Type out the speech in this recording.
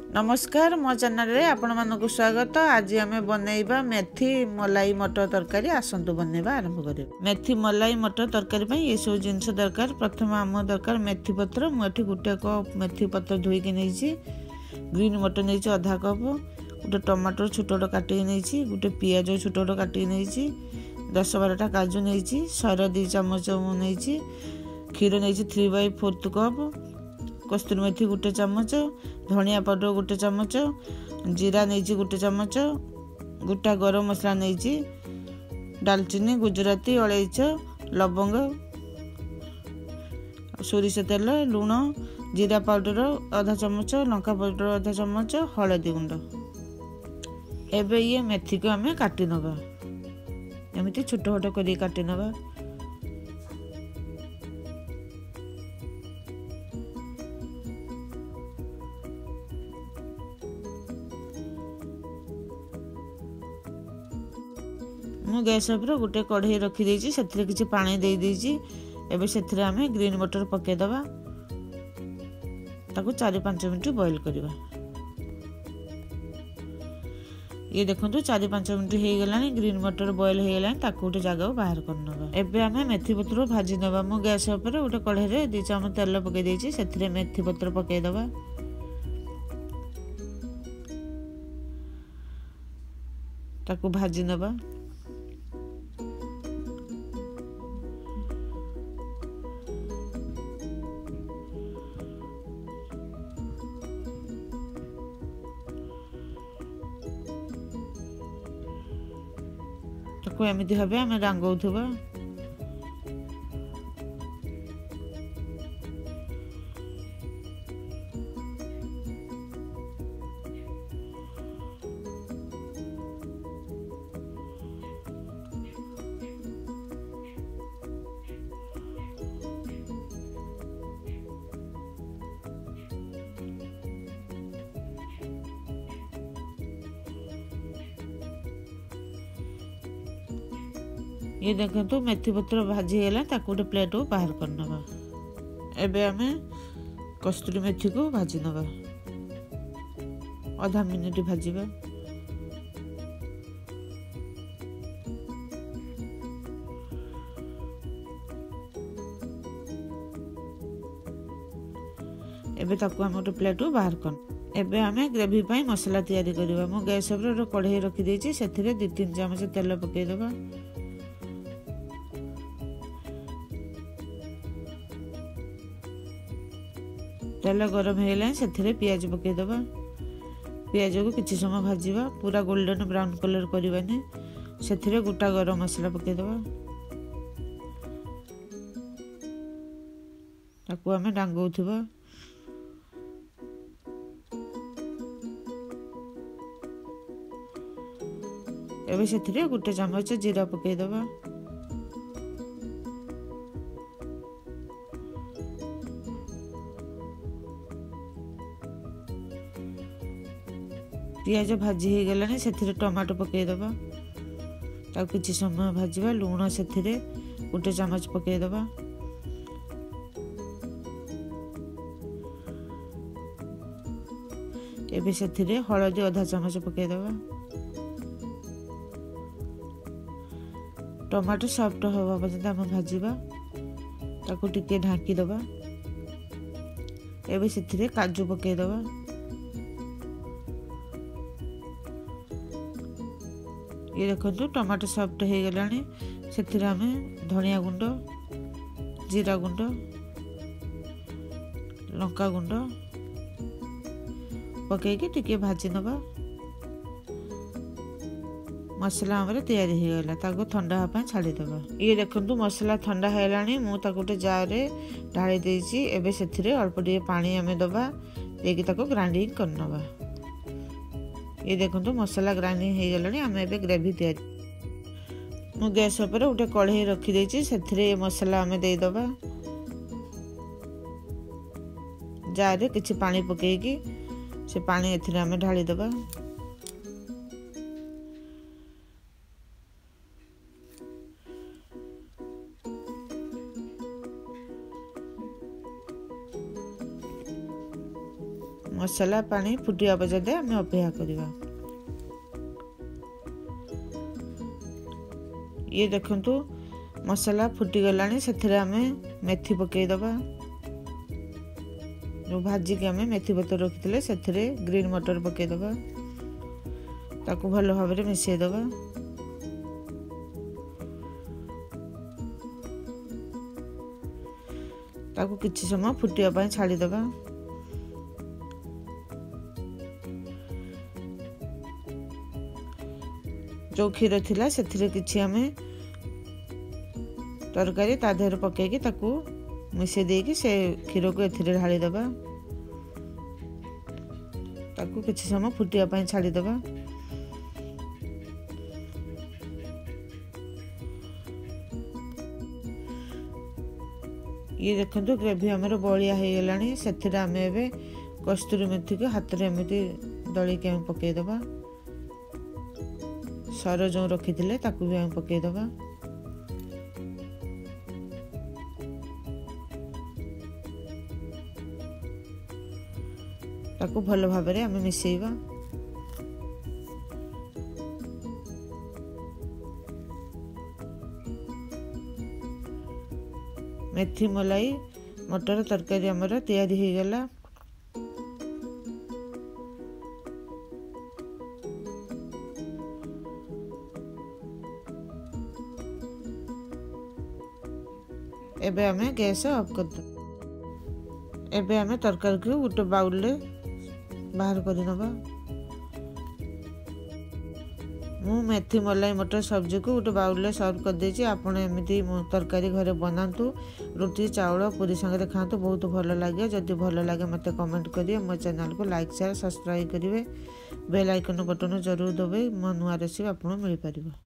नमस्कार मो चैनल रे आपण मानक स्वागत। आज आम बनइबा मेथी मलाई मटर तरकारी। आसतु बनइबा आरंभ करिबा। मेथी मलाई मटर तरकारी पई ये सब जिंस दरकार। प्रथम आम दरकार मेथी पत्र। मु एठी गुटे कप मेथी पत्र धोई के नैछि। ग्रीन मटर नैछि आधा कप। गुटे टमाटर छोट छोट काटि नैछि। गुटे पियाज छोट छोट काटि नैछि। 10-12टा काजू नैछि। सर 2 चम्मच नैछि। क्षीर नैछि 3/4 कप। कस्तूरी मेथी गुटे चम्मच। धनिया पाउडर गुटे चम्मच। जीरा नैछि गुटे चम्मच। गोटा गरम मसला नैछि। दालचीनी गुजराती अलैच लवंग सोरिष तेल लुण जीरा पाउडर आधा चम्मच लंका पाउडर आधा चम्मच हलदी गुंड। एबे ये मेथी को आमे काटी नबा। एमिति छोट छोट करी काटी नबा। मु गैस उपर गोटे कढ़ई रखी देछि। सेथिरे किछि पानी दे देछि। एबे सेथिरे आमे ग्रीन मटर पके दबा। ताको 4-5 मिनिट बॉईल करबा। ये देखंतु 4-5 मिनिट हे गेलानी। ग्रीन मटर बॉईल हे गेलानी। ताको गोटे जगह बाहर कर नबा। एबे आमे मेथी पत्र भाजी नबा। मु गैस उपर गोटे कढ़ई रे 2 चम्मच तेल पके देछि। सेथिरे मेथी पत्र पके दबा। ताको भाजी नबा। ताको एमिति भाबे आमे रांगौथबा। ये देखंतु मेथी पत्र भाजी हैला। ताको गोटे प्लेट को बाहर कर नबा। एबे आमे कस्तूरी मेथी को भाजी नबा। आधा मिनिट भाजीबा। एबे ताको आमे गोटे प्लेट को बाहर कर। एबे आमे ग्रेवी पई मसाला तैयारी करबा। मु गैस उपर कढ़ई रखी देछि। सेथिरे 2-3 चम्मच तेल पके दबा। तेल गरम हेला सेथिरे पियाज पके दबा। पियाज को किछि समय भाजीबा। पूरा गोल्डन ब्राउन कलर करबानी। सेथिरे गोटा गरम मसला पके दबा। ताको आमे डांगौथबा। एबे सेथिरे गोटे चम्मच जीरा पके दबा। पियाज भाजी हो गलानी। सेथिरे टमाटो पके दबा। ताको किछि समय भाजीबा। लूण सेथिरे गोटे चम्मच पके दबा। एबे सेथिरे हळदी आधा चम्मच पके दबा। टमाटो सॉफ्ट होबा पर्यंत हम भाजीबा। ताको टिके ढांकी दबा। एबे सेथिरे काजू पके दबा। ये देखो टमाटो सॉफ्ट हो गलानी। सेथिरे आमे धनिया गुंड जीरा गुंड लंका गुंड पके के टिके भाजी नबा। मसला हमरे तैयारी हो गला। ताको ठंडा हपा छाड़ी दबा। ये देखंतु मसला ठंडा हेलानी। मु ताको गोटे जार रे ढाली देछि। एबे सेथिरे अल्प टिके पानी आमे दबा। देकी ताको ग्राइंडिंग कर नबा। ये देखंतु मसला ग्राइंडिंग हो गलानी। आमे एबे ग्रेवी तैयारी। मु गैस उपर गोटे कढ़ई रखी देछि। सेथिरे मसला आमे दे दबा। जार रे किछि पानी पकेकी से पानी एथिरे आमे ढाली दबा। मसला पानी फुटिया पर्यंत आम अपेक्षा करवा। ये देखंतु मसला फुटी गलानी से आम मेथी पकईदबा। जो भाजिक आम मेथी पत्र रखी से ग्रीन मटर पकईदबा। ताकू भल भाव में मिसईदबा। ताकू किछि समय फुटिया पाई छाड़ीदबा। जो क्षीर थिला सेथिरे किछि आमे तरकारी ता देहर पकेकी ताकू मिसे देकी से क्षीर को एथिरे ढाली दबा। ताकू किछि समय फुटिया पाई छाड़ी दबा। ये देखंतु ग्रेवी हमर बलिया हो गलानी। सेथिरे आमे एबे कस्तूरी मेथी को हाथ रे एमिति दली के हम पकई दबा। सर जो रखी थिले ताकू भी हम पकई दबा। ताकू भल भाव में आम मिसेइबा। मेथी मलाई मटर तरकारी हमर तैयारी हो गला। एबे आमे गैस ऑफ कर दो। एबे आमे तरकारी को गोटे बाउल ले बाहर कर नबा। मु मेथी मलाई मटर सब्जी को गोटे बाउल ले सर्व कर देछि। आपण एमिति तरकारी घरे बनातु। रोटी चावल पूरी संगे खातु। बहुत भल लगे। जदि भल लगे मते कमेंट करिए। मो चैनल को लाइक शेयर सब्सक्राइब करिवे। बेल आइकन बटन जरूर दबे। मो नुआ रेसिपी आपन मिल परिबो।